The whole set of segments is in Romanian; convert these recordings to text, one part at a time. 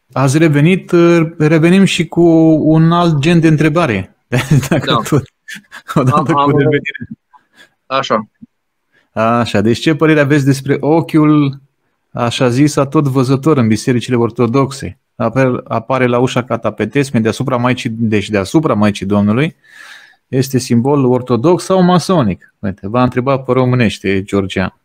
Azi revenim și cu un alt gen de întrebare. Dacă Da, tot, odată cu revenirea. așa. Așa, deci ce părere aveți despre ochiul, așa zis, atot-văzător în bisericile ortodoxe? Apare la ușa catapetesmei deasupra Maicii Domnului. Este simbol ortodox sau masonic? Uite, v-a întrebat pe românește, Georgian.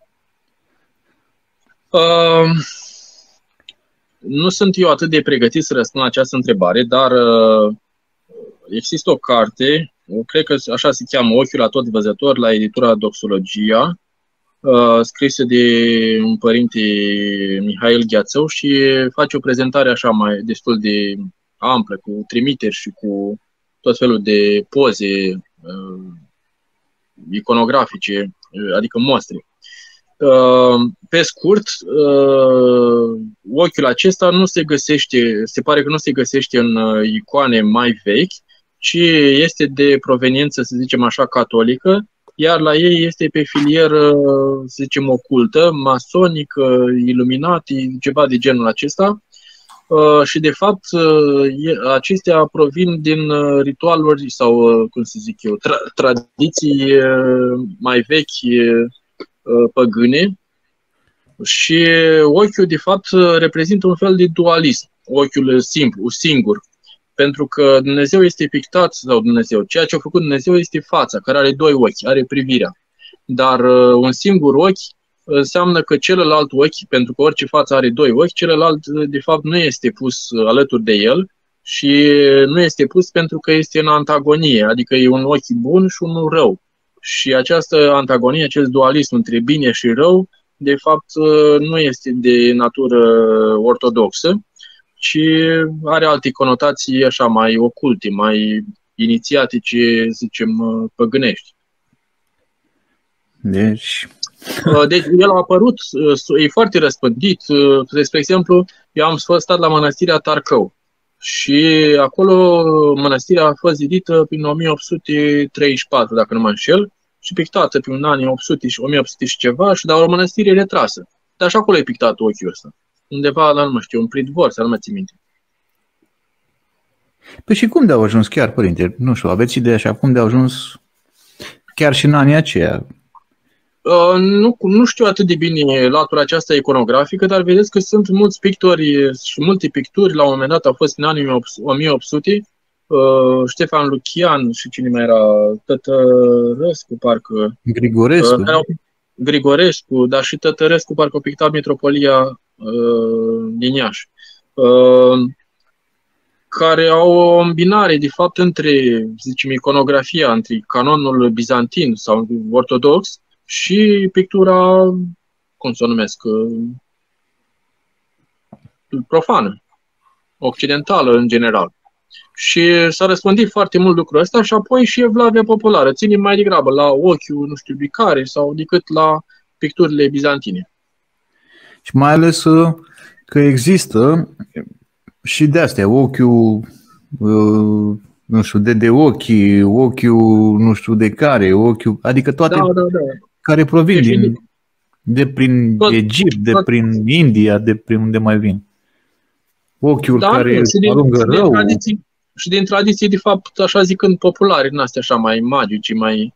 Nu sunt eu atât de pregătit să răspund la această întrebare, dar există o carte, cred că așa se cheamă, Ochiul atot-văzător, la editura Doxologia, scrisă de un părinte Mihail Gheațău și face o prezentare așa mai destul de amplă, cu trimiteri și cu tot felul de poze iconografice, adică mostre. Pe scurt, ochiul acesta nu se găsește, se pare că nu se găsește în icoane mai vechi, ci este de proveniență, să zicem așa, catolică, iar la ei este pe filieră, să zicem, ocultă, masonică, iluminati, ceva de genul acesta. Și, de fapt, acestea provin din ritualuri sau, cum să zic eu, tradiții mai vechi păgâne. Și ochiul, de fapt, reprezintă un fel de dualism. Ochiul simplu, singur. Pentru că Dumnezeu este pictat, sau Dumnezeu, ceea ce a făcut Dumnezeu este fața, care are doi ochi, are privirea. Dar un singur ochi înseamnă că celălalt ochi, pentru că orice față are doi ochi, celălalt, de fapt, nu este pus alături de el și nu este pus pentru că este în antagonie, adică e un ochi bun și unul rău. Și această antagonie, acest dualism între bine și rău, de fapt, nu este de natură ortodoxă, ci are alte conotații așa mai oculte, mai inițiatice, zicem, păgânești. Deci El a apărut, e foarte răspândit. Spre exemplu, eu am stat la mănăstirea Tarcău și acolo mănăstirea a fost zidită prin 1834, dacă nu mă înșel, și pictată prin anii 800 și 1800 și ceva, și dar o mănăstire retrasă. Dar și acolo e pictat ochiul ăsta. Undeva la, nu știu, un pridvor, să nu mă țin minte. Păi și cum de-au ajuns chiar, părinte? Nu știu, aveți idee așa, cum de-au ajuns chiar și în anii aceia? Nu știu atât de bine latura aceasta iconografică, dar vedeți că sunt mulți pictori și multe picturi. La un moment dat au fost în anii 1800, Ștefan Lucian și cine mai era, Tătărescu, parcă. Grigorescu, dar și Tătărescu parcă au pictat Metropolia din Iași. Care au o îmbinare, de fapt, între, zicem, iconografia, între canonul bizantin sau ortodox și pictura, cum să o numesc, profană, occidentală în general. Și s-a răspândit foarte mult lucrul ăsta și apoi și Evlavia populară. Ține mai degrabă la ochiul, nu știu, bicare sau decât la picturile bizantine. Și mai ales că există și de astea, ochiul, nu știu, de ochiul, nu știu de care, ochiul, adică toate care provin de prin Egipt, de prin India, de prin unde mai vin. Ochiul care alungă rău. Și din tradiții, de fapt, așa zicând, populare, din astea așa mai magice, mai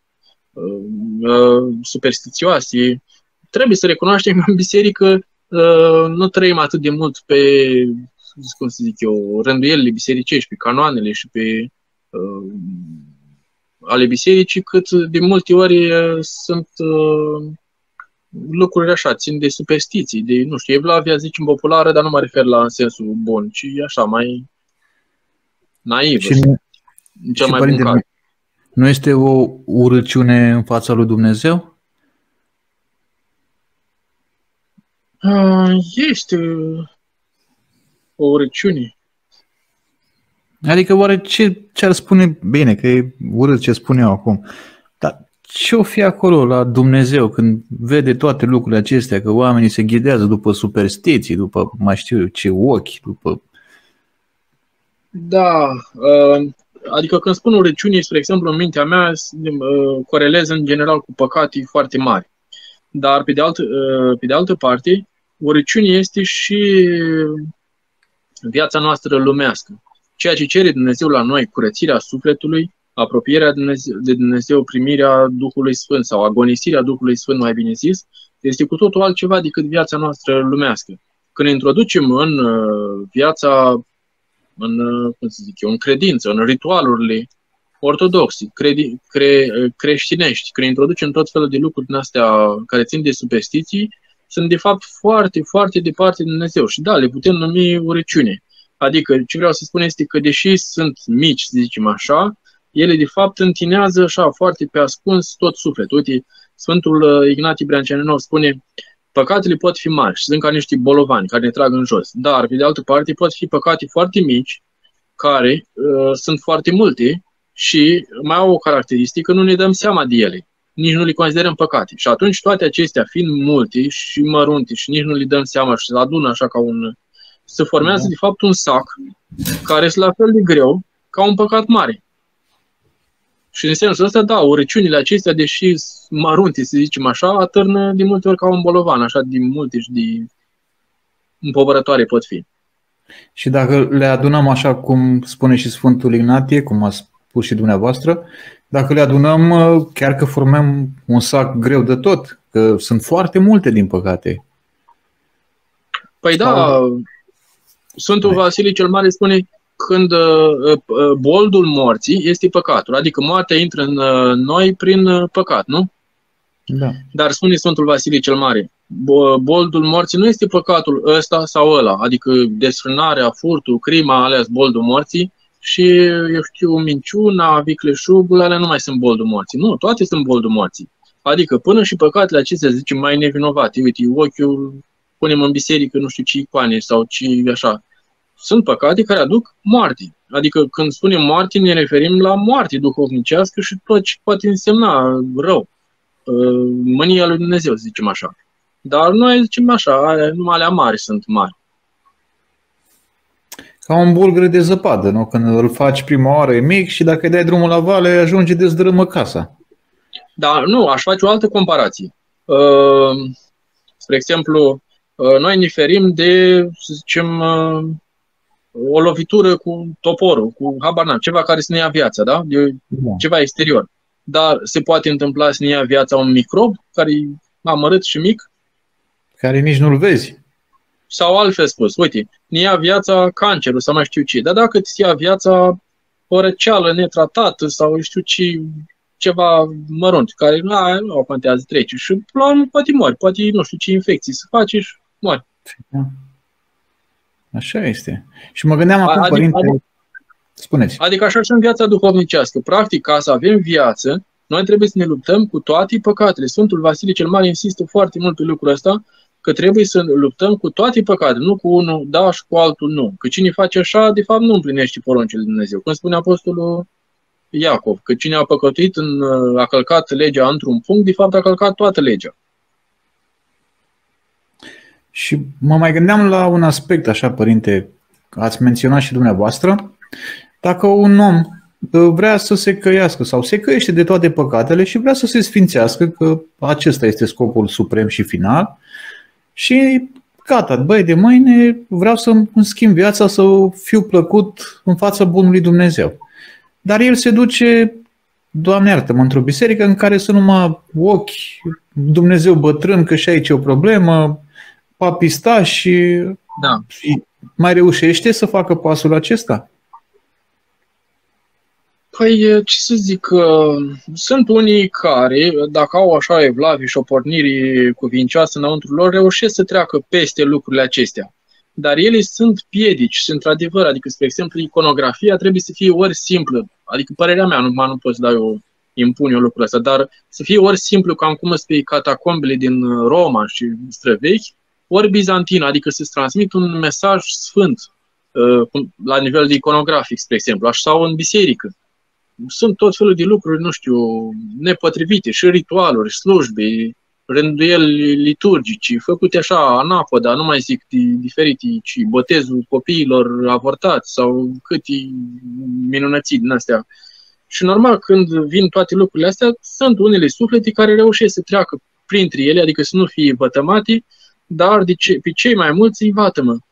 superstițioase. Trebuie să recunoaștem că în biserică nu trăim atât de mult pe, cum să zic eu, rânduielile bisericești, pe canoanele și pe ale bisericii, cât de multe ori sunt lucruri așa, țin de superstiții, de, nu știu, Evlavia, zicem, populară, dar nu mă refer la în sensul bun, ci așa, mai naivă. Și mai părinte, nu este o urăciune în fața lui Dumnezeu? Este o urăciune. Adică oare ce ar spune, bine, că e urât ce spun eu acum, dar ce-o fi acolo la Dumnezeu când vede toate lucrurile acestea, că oamenii se ghidează după superstiții, după mai știu eu ce ochi, după... Da, adică când spun urăciune, spre exemplu, în mintea mea corelez în general cu păcate foarte mari. Dar pe de altă parte, urăciune este și viața noastră lumească. Ceea ce cere Dumnezeu la noi, curățirea sufletului, apropierea de Dumnezeu, primirea Duhului Sfânt sau agonisirea Duhului Sfânt, mai bine zis, este cu totul altceva decât viața noastră lumească. Când ne introducem în viața, în credință, în ritualurile ortodoxe, creștinești, când introducem tot felul de lucruri din astea care țin de superstiții, sunt de fapt foarte, foarte departe de Dumnezeu. Și da, le putem numi urăciune. Adică ce vreau să spun este că deși sunt mici, să zicem așa, ele de fapt întinează așa foarte pe ascuns tot sufletul. Uite, Sfântul Ignatie Brânceanov spune: păcatele pot fi mari și sunt ca niște bolovani care ne trag în jos, dar pe de altă parte pot fi păcate foarte mici care sunt foarte multe și mai au o caracteristică, nu ne dăm seama de ele, nici nu le considerăm păcate. Și atunci toate acestea fiind multe și mărunte și nici nu le dăm seama și se adună așa ca se formează de fapt un sac care este la fel de greu ca un păcat mare. Și în sensul ăsta, da, urăciunile acestea, deși mărunte, să zicem așa, atârnă de multe ori ca un bolovan, așa de multe și de împovărătoare pot fi. Și dacă le adunăm așa cum spune și Sfântul Ignatie, cum a spus și dumneavoastră, dacă le adunăm, chiar că formăm un sac greu de tot, că sunt foarte multe, din păcate. Păi da, Sfântul Vasile cel Mare spune: când boldul morții este păcatul, adică moartea intră în noi prin păcat, nu? Da. Dar spune Sfântul Vasile cel Mare, boldul morții nu este păcatul ăsta sau ăla, adică desfrânarea, furtul, crima, alea sunt boldul morții și, eu știu, minciuna, vicleșugul, alea nu mai sunt boldul morții. Nu, toate sunt boldul morții. Adică până și păcatele acestea, zicem, mai nevinovate. Uite, ochiul, punem în biserică, nu știu ce icoane sau ce așa. Sunt păcate care aduc moarte. Adică când spunem moarte, ne referim la moarte duhovnicească și tot ce poate însemna rău. Mânia lui Dumnezeu, zicem așa. Dar noi zicem așa, numai alea mari sunt mari. Ca un bulgăre de zăpadă, nu? Când îl faci prima oară e mic și dacă îi dai drumul la vale, ajunge de zdrâmă casa. Dar nu, aș face o altă comparație. Spre exemplu, noi ne ferim de, să zicem, o lovitură cu toporul, cu habar n-am, ceva care să ne ia viața, da? Ceva exterior. Dar se poate întâmpla să ne ia viața un microb care e amărât și mic? Care nici nu-l vezi. Sau altfel spus, uite, ne ia viața cancerul sau mai știu ce. Dar dacă ți ia viața o răceală netratată sau știu ce, ceva mărunt, care nu contează, trece și la urmă poate mori, poate nu știu ce infecții să faci și mori. Așa este. Și mă gândeam acum, părinte, spuneți. Adică așa și în viața duhovnicească. Practic, ca să avem viață, noi trebuie să ne luptăm cu toate păcatele. Sfântul Vasile cel Mare insistă foarte mult pe lucrul ăsta, că trebuie să luptăm cu toate păcatele, nu cu unul da și cu altul nu. Că cine face așa, de fapt, nu împlinește poruncile lui Dumnezeu. Cum spune Apostolul Iacov, că cine a păcătuit, a călcat legea într-un punct, de fapt a călcat toată legea. Și mă mai gândeam la un aspect, așa, părinte, ați menționat și dumneavoastră, dacă un om vrea să se căiască sau se căiește de toate păcatele și vrea să se sfințească, că acesta este scopul suprem și final, și gata, băi, de mâine vreau să-mi schimb viața, să fiu plăcut în fața bunului Dumnezeu. Dar el se duce, Doamne iartă-mă, într-o biserică în care sunt numai ochi, Dumnezeu bătrân, că și aici e o problemă, papistași și da. Mai reușește să facă pasul acesta? Păi, ce să zic, sunt unii care, dacă au așa evlavie și o pornire cuvincioasă înăuntru lor, reușesc să treacă peste lucrurile acestea. Dar ele sunt piedici, sunt într-adevăr, adică, spre exemplu, iconografia trebuie să fie ori simplă, adică părerea mea, nu pot să dau eu, impun eu lucrul ăsta, dar să fie ori simplu, cam cum sunt catacombele din Roma și străvechi, ori bizantină, adică să-ți transmit un mesaj sfânt la nivel de iconografic, spre exemplu, sau în biserică. Sunt tot felul de lucruri, nu știu, nepotrivite, și ritualuri, slujbe, rânduieli liturgici, făcute așa, anapoda, nu mai zic de diferite, ci botezul copiilor avortați sau câte minunății din astea. Și normal, când vin toate lucrurile astea, sunt unele suflete care reușesc să treacă printre ele, adică să nu fie vătămate, dar pe cei mai mulți îi vatămă.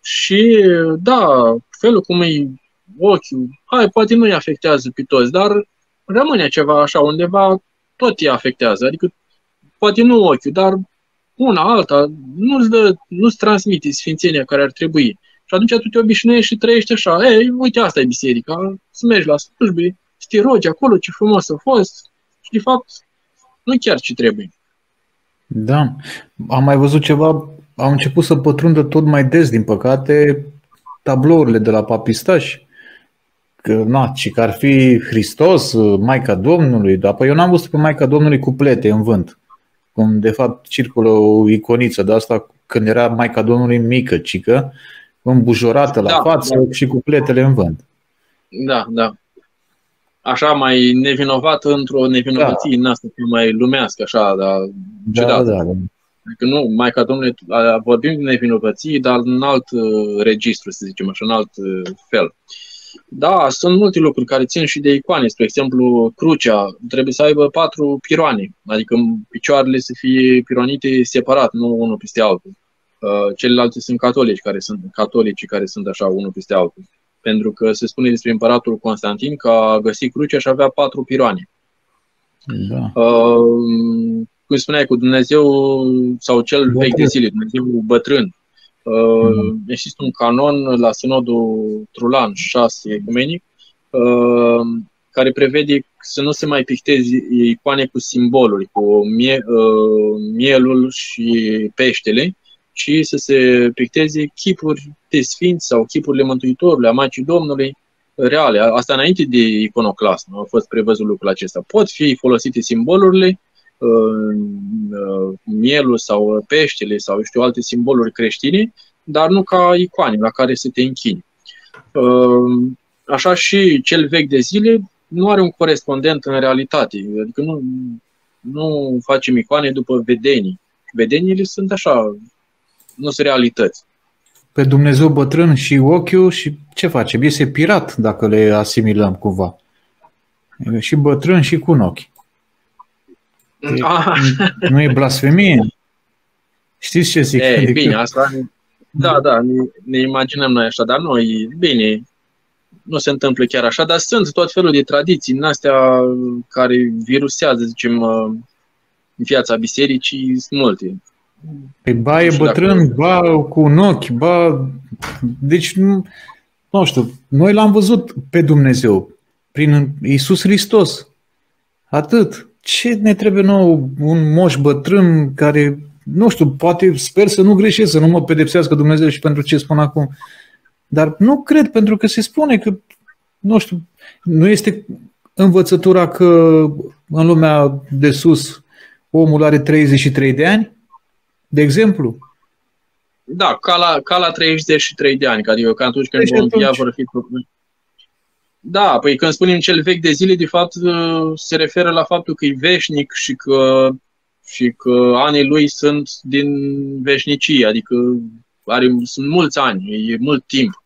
Și da, felul cum e ochiul, poate nu îi afectează pe toți, dar rămâne ceva așa undeva, tot îi afectează. Adică poate nu ochiul, dar una, alta, nu-ți transmite sfințenia care ar trebui. Și atunci tu te obișnuiești și trăiești așa. Uite, asta e biserica, să mergi la slujbe, să te rogi acolo, ce frumos a fost. Și de fapt, nu chiar ce trebuie. Da, am mai văzut ceva, au început să pătrundă tot mai des, din păcate, tablourile de la papistași. Că ar fi Hristos, Maica Domnului, dar eu n-am văzut pe Maica Domnului cu plete în vânt. Cum de fapt circulă o iconiță de asta când era Maica Domnului mică, cică, îmbujorată la față și cu pletele în vânt. Da, da. Așa mai nevinovată într-o nevinovăție în asta mai lumească, așa, dar ciudată. Da. Adică nu, Maica Domnului, vorbim de nevinovăție, dar în alt registru, să zicem așa, în alt fel. Da, sunt multe lucruri care țin și de icoane. Spre exemplu, crucea trebuie să aibă 4 piroane, adică picioarele să fie pironite separat, nu unul peste altul. Celelalte sunt catolici care sunt așa, unul peste altul. Pentru că se spune despre împăratul Constantin că a găsit crucea și avea 4 piroane. Da. Cum spuneai, cu Dumnezeu sau cel vechi de zile, Dumnezeu bătrân. Există un canon la Sinodul Trulan 6 ecumenic care prevede să nu se mai picteze icoane cu simboluri, cu mielul și peștele, ci să se picteze chipuri de sfinți sau chipurile Mântuitorului, a Maicii Domnului, reale. Asta înainte de iconoclasm a fost prevăzut lucrul acesta. Pot fi folosite simbolurile, mielul sau peștele sau alte simboluri creștine, dar nu ca icoane la care să te închini. Așa și cel vechi de zile nu are un corespondent în realitate. Adică nu facem icoane după vedenii. Vedeniile sunt așa, nu sunt realități. Pe Dumnezeu bătrân și ochiul și ce facem? Este pirat dacă le asimilăm cumva. Și bătrân și cu un ochi. Nu e blasfemie? Știți ce zic? Bine, asta... Da, ne imaginăm noi așa, dar noi, bine, nu se întâmplă chiar așa, dar sunt tot felul de tradiții în astea care virusează, zicem, în viața bisericii, sunt multe. Păi ba e bătrân, ba cu un ochi, ba... Deci, nu știu, noi l-am văzut pe Dumnezeu prin Iisus Hristos. Atât. Ce ne trebuie nou un moș bătrân care, nu știu, poate sper să nu greșesc, să nu mă pedepsească Dumnezeu și pentru ce spun acum. Dar nu cred, pentru că se spune că, nu știu, nu este învățătura că în lumea de sus omul are 33 de ani, de exemplu? Da, ca la 33 de ani, adică ca atunci când vom învia vor fi... Da, păi când spunem cel vechi de zile, de fapt se referă la faptul că e veșnic și că anii lui sunt din veșnicie, adică sunt mulți ani, e mult timp.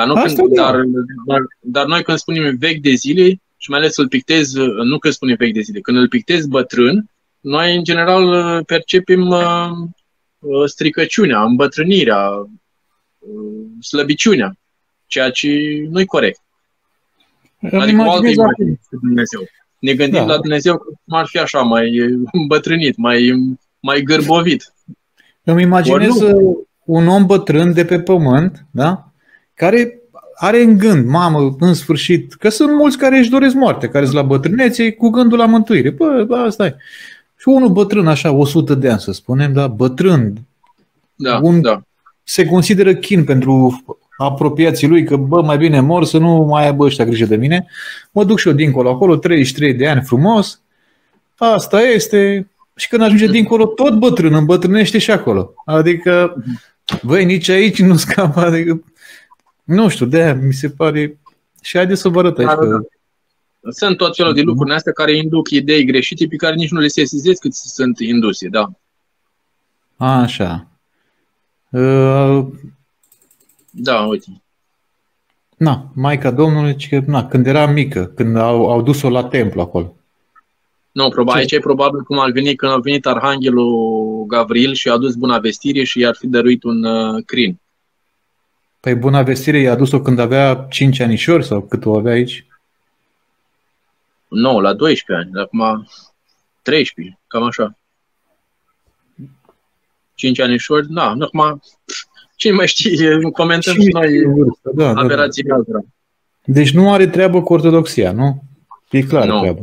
Dar noi când spunem vechi de zile, și mai ales îl pictez, nu când spunem vechi de zile, când îl pictez bătrân, noi în general percepem stricăciunea, îmbătrânirea, slăbiciunea, ceea ce nu e corect. Adică o altă imagine de Dumnezeu. Ne gândim la Dumnezeu cum ar fi așa, mai îmbătrânit, mai gârbovit. Îmi imaginez un om bătrân de pe pământ, da? Care are în gând, mamă, în sfârșit, că sunt mulți care își doresc moarte, care sunt la bătrânețe cu gândul la mântuire. Asta e. Și unul bătrân, așa, 100 de ani, să spunem, da? Bătrân. Da. Se consideră chin pentru apropiații lui, că mai bine mor să nu mai aibă ăștia grijă de mine. Mă duc și eu dincolo, acolo, 33 de ani, frumos. Asta este. Și când ajunge dincolo, tot bătrân, îmbătrânește și acolo. Adică, băi, nici aici nu scapă, adică, nu știu, de-aia mi se pare. Și haideți să vă arăt aici. Sunt tot felul de lucruri astea care induc idei greșite pe care nici nu le sesizezi cât sunt induse, da. Așa. Da, uite. Maica Domnului, când era mică, când au dus-o la templu acolo. Nu, aici e probabil cum ar veni când a venit Arhanghelul Gavril și a adus bună vestire și i-ar fi dăruit un crin. Păi Buna Vestire i-a adus-o când avea 5 anișori sau cât o avea aici? Nu, la 12 ani, acum 13, cam așa. 5 anișori, da, acum cine mai știe, comentăm și noi aberațiile altora. Deci nu are treabă cu ortodoxia, nu? E clar treabă.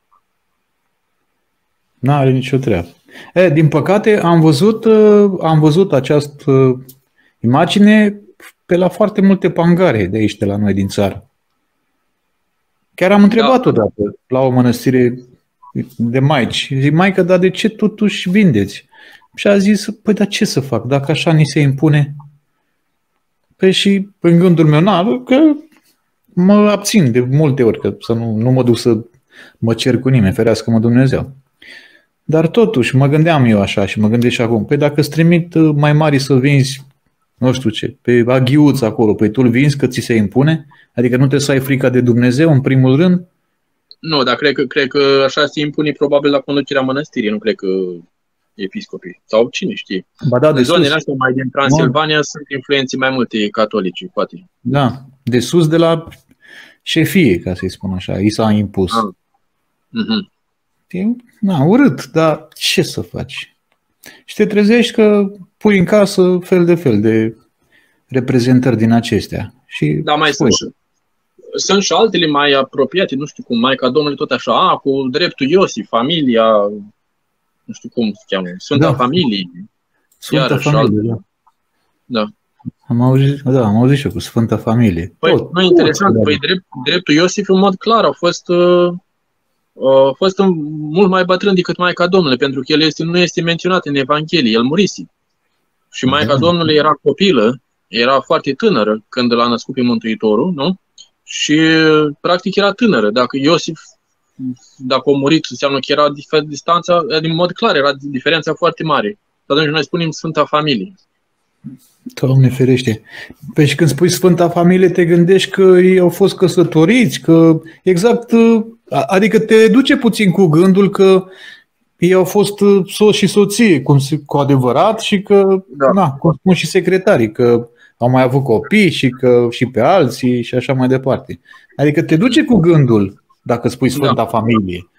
Nu are nicio treabă. Din păcate am văzut această imagine pe la foarte multe pangare de aici, de la noi din țară. Chiar am întrebat odată la o mănăstire de maici. Zic, maică, dar de ce totuși vindeți? Și a zis, păi dar ce să fac, dacă așa ni se impune? Păi și în gândul meu, că mă abțin de multe ori, că să nu mă duc să mă cer cu nimeni, ferească-mă Dumnezeu. Dar totuși, mă gândeam eu așa și mă gândesc și acum, păi dacă îți trimit mai mari să vinzi, nu știu ce, pe aghiuț acolo, păi tu îl vinzi că ți se impune? Adică nu trebuie să ai frica de Dumnezeu în primul rând? Nu, dar cred că așa se impune probabil la conducerea mănăstirii, nu cred că episcopii. Sau cine știe. Ba da, în zonele astea mai din Transilvania sunt influențe mai multe catolici, poate. Da, de sus de la șefie, ca să-i spun așa, i s-a impus. Urât, dar ce să faci? Și te trezești că pui în casă fel de reprezentări din acestea. Și da, mai sunt și altele mai apropiate, nu știu cum, Maica Domnului tot așa, cu dreptul Iosif, familia, nu știu cum se cheamă, Sfânta Familie. Sfânta Familie, da. Am auzit și eu cu Sfânta Familie. Păi, nu e interesant, păi dreptul Iosif în mod clar a fost mult mai bătrân decât Maica Domnului, pentru că el nu este menționat în Evanghelie, el murise. Și Maica Domnului era copilă, era foarte tânără când l-a născut pe Mântuitorul, nu? Și practic era tânără. Dacă Iosif, dacă a murit, înseamnă că era distanța, din mod clar, era diferența foarte mare. Atunci noi spunem Sfânta Familie. Doamne ferește. Păi și când spui Sfânta Familie, te gândești că ei au fost căsătoriți, că exact, adică te duce puțin cu gândul că ei au fost soț și soție, cu adevărat, și că, cum spun și secretarii, că au mai avut copii și pe alții și așa mai departe. Adică te duce cu gândul dacă spui Sfânta Familie.